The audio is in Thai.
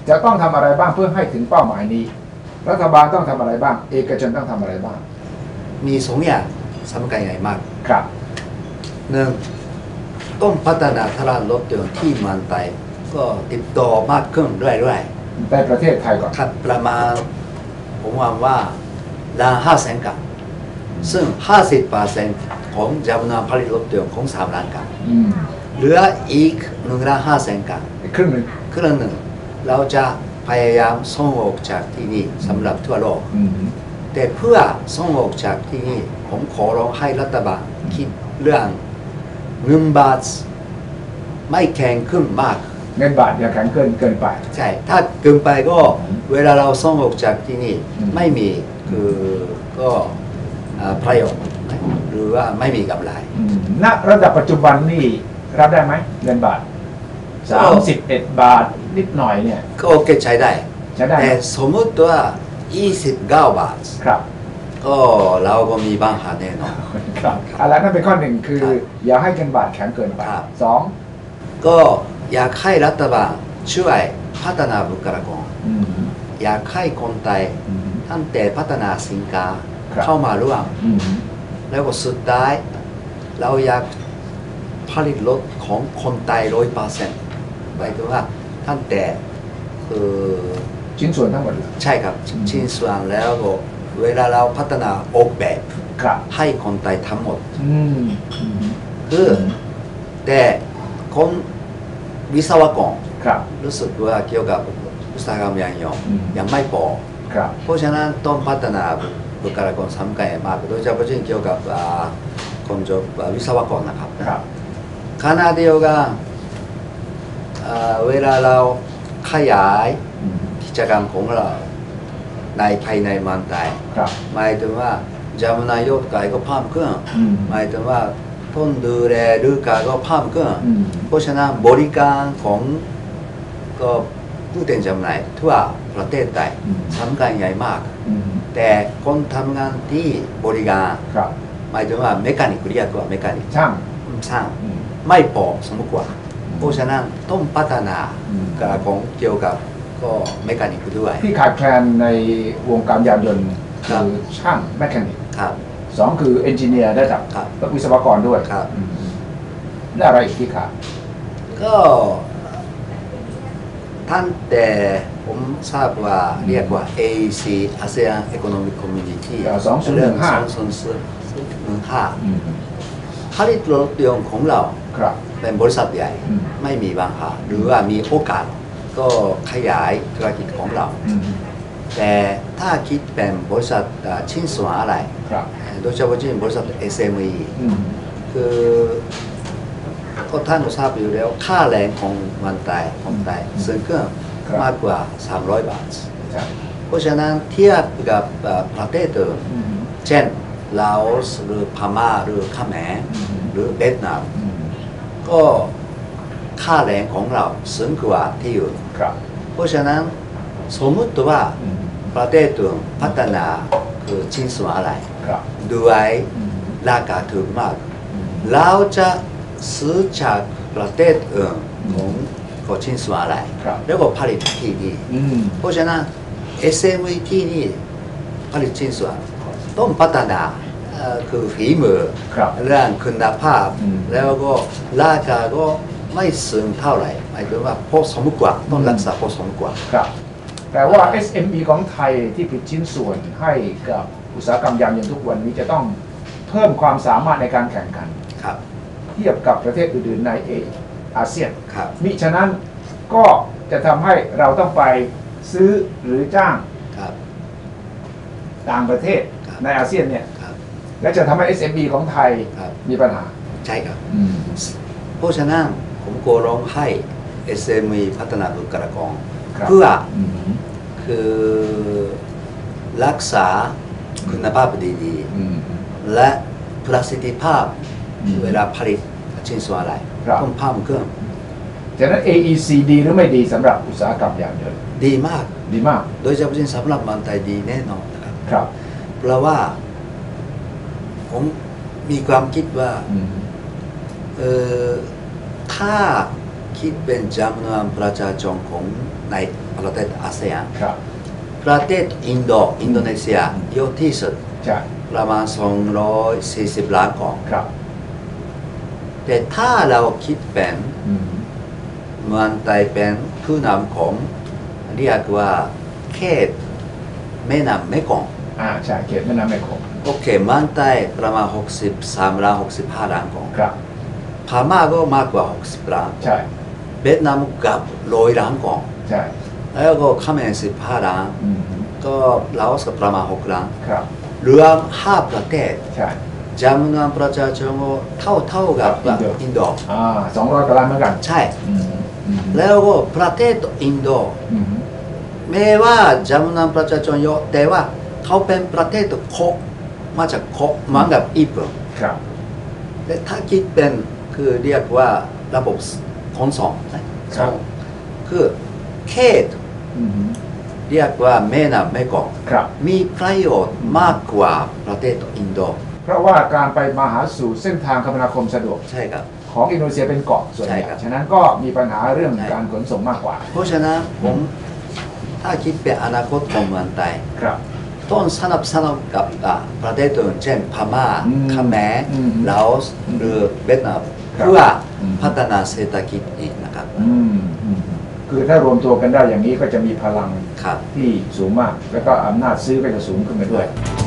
จะต้องทำอะไรบ้างเพื่อให้ถึงเป้าหมายนี้รัฐบาลต้องทำอะไรบ้างเอกชนต้องทำอะไรบ้างมีสองอย่างสำคัญใหญ่มากครับหนึ่งต้องพัฒนาตลาดรถยนต์ที่เมืองไทยก็ติดต่อมากขึ้นเรื่อยๆในประเทศไทยก่อนครับประมาณผมว่าล้าน500,000 คันซึ่ง 50% ของจำนวนผลิตรถยนต์ของ3 ล้านคันเหลืออีก1,500,000 คันครึ่งหนึ่งเราจะพยายามส่งออกจากที่นี่สำหรับทั่วโลกแต่เพื่อส่งออกจากที่นี่ผมขอร้องให้รัฐบาลคิดเรื่องเงินบาทไม่แข็งขึ้นมากเงินบาทอย่าแข็งเกินไปใช่ถ้าเกินไปก็เวลาเราส่งออกจากที่นี่ไม่มีคือก็ประโยชน์หรือว่าไม่มีกำไรณระดับปัจจุบันนี่รับได้ไหมเงินบาท31 บาทนิดหน่อยเนี่ยก็โอเคใช้ได้แต่สมมติว่า29 บาทครับก็เราก็มีปัญหาแน่นอนครับอะไรนั่นเป็นข้อหนึ่งคืออย่าให้เงินบาทแข็งเกินไป 2ก็อยากให้รัฐบาลช่วยพัฒนาบุคลากรอยากให้คนไทยตั้งแต่พัฒนาสินค้าเข้ามาร่วมแล้วก็สุดท้ายเราอยากผลิตรถของคนไทย100%หมายถึงว่าตั้งแต่ชิ้นส่วนทั้งหมดใช่ครับชิ้นส่วนแล้วก็เวลาเราพัฒนาออกแบบให้คนไทยทั้งหมดคือแต่คนวิศวกรรู้สึกว่าเกี่ยวกับอุตสาหกรรมยานยนต์ยังไม่พอเพราะฉะนั้นต้องพัฒนาบุคลากรสำคัญมากโดยเฉพาะเกี่ยวกับคนจบวิศวกรนะครับขณะเดียวกันเวลาเราขยายกิจกรรมของเราในภายในเมืองไทยหมายถึงว่าจำนวนยอดขายก็เพิ่มขึ้นหมายถึงว่าต้นดูแลดูการก็เพิ่มขึ้นเพราะฉะนั้นบริการของก็ผู้เดินจำหน่ายทั่วประเทศไทยสำคัญใหญ่มากแต่คนทำงานที่บริการหมายถึงว่าเมคานิกเรียกว่าเมคานิกช่างไม่พอสมควรเพราะฉะนั้นต้องพัฒนาของเกี่ยวกับก็เมคานิกด้วยที่ขาดแคลนในวงการยานยนต์คือช่างเมคานิก2คือเอนจิเนียร์ระดับวิศวกรด้วยและอะไรอีกที่ขาดก็ท่านแต่ผมทราบว่าเรียกว่า AEC ASEAN Economic Community 2015ผลิตรถยนต์ของเราเป็นบริษัทใหญ่ไม่มีปัญหาหรือว่ามีโอกาสก็ขยายธุรกิจของเราแต่ถ้าคิดเป็นบริษัทชิ้นส่วนอะไรโดยเฉพาะบริษัท SME คือก็ท่านทราบอยู่แล้วค่าแรงของคนไทยซึ่งก็มากกว่า300 บาทเพราะฉะนั้นเทียบกับประเทศอื่นเช่นลาวหรือพม่าหรือเขมรหรือเวียดนามก็ค่าแรงของเราสูงกว่าที่อื่นเพราะฉะนั้นสมมติว่าประเทศอื่นพัฒนาคือชิ้นส่วนอะไรด้วยราคาถูกมากเราจะซื้อจากประเทศอื่นของชิ้นส่วนอะไรแล้วก็ผลิตที่นี่เพราะฉะนั้น SME ที่นี่ผลิตชิ้นส่วนต้องพัฒนาคือฝีมือเรื่องคุณภาพแล้วก็ราคาก็ไม่สูงเท่าไหร่หมายถึงว่าพอสมควรต้องรักษาพอสมควรแต่ว่า SME ของไทยที่ผลิตชิ้นส่วนให้กับอุตสาหกรรมยานยนต์ทุกวันนี้จะต้องเพิ่มความสามารถในการแข่งขันเทียบกับประเทศอื่นๆในอาเซียนมิฉะนั้นก็จะทำให้เราต้องไปซื้อหรือจ้างต่างประเทศในอาเซียนเนี่ยและจะทำให้ SME ของไทยมีปัญหาใช่ครับเพราะฉะนั้นผมก็ร้องให้ SME พัฒนาบุคลากรเพื่อคือรักษาคุณภาพดีๆและประสิทธิภาพเวลาผลิตชิ้นส่วนอะไรต้องเพิ่มขึ้นฉะนั้น AEC ดีหรือไม่ดีสำหรับอุตสาหกรรมยานยนต์ดีมากโดยเฉพาะสำหรับเมืองไทยดีแน่นอนนะครับเพราะว่าผมมีความคิดว่าถ้าคิดเป็นจำนวนประชาชนของในประเทศอาเซียนครับประเทศอินโดนีเซียเยอะที่สุดใช่ประมาณ240 ล้านคนครับแต่ถ้าเราคิดเป็นอืมเมืองไทยเป็นผู้นำของเรียกว่าเขตแม่น้ำแม่กลองใช่เขตแม่น้ำแม่คงโอเคเมืองไทยประมาณ63 ล้าน65 ล้านคนครับพม่าก็มากกว่า60 ล้านใช่เวียดนามกับ100 ล้านคนใช่แล้วก็เขมร15 ล้านอืมก็ลาวก็ประมาณ6 ล้านครับรวม5 ประเทศใช่จำนวนประชาชนก็เท่ากับอินโด 200 กว่าล้านเหมือนกันใช่อืมอืมแล้วก็ประเทศอินโดอืมแม้ว่าจำนวนประชาชนเยอะแต่ว่าเขาเป็นประเทศโคมาจากโคเหมือนกับญี่ปุ่นครับแต่ถ้าคิดเป็นคือเรียกว่าระบบขนส่งนะครับ คือเขตอืมเรียกว่าแม่น้ำแม่กลองครับมีประโยชน์มากกว่าประเทศอินโดเพราะว่าการไปมาหาสู่เส้นทางคมนาคมสะดวกใช่ครับของอินโดนีเซียเป็นเกาะส่วนใหใช่ญ่ครับฉะนั้นก็มีปัญหาเรื่องใช่การขนส่งมากกว่าเพราะฉะนั้นผมถ้าคิดเป็นอนาคตของเมืองไทยครับต้องสนับสนุนกับประเทศอื่นเช่นพม่าอืมเขมรอืมลาวหรือเวียดนามครับเพื่ออมพัฒนาเศรษฐกิจนี้นะครับอืมอืมคือถ้ารวมตัวกันได้อย่างนี้ก็จะมีพลังครับที่สูงมาก แล้วก็อำนาจซื้อก็จะสูงขึ้นไปด้วยครับ